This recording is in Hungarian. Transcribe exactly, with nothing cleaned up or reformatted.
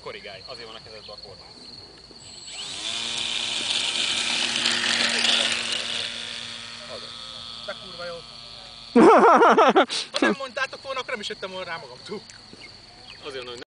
korrigálj, azért van a kezedben a kormány. De kurva jó. Ha nem mondtátok volna, akkor nem is jöttem volna rá magam túl. Azért, hogy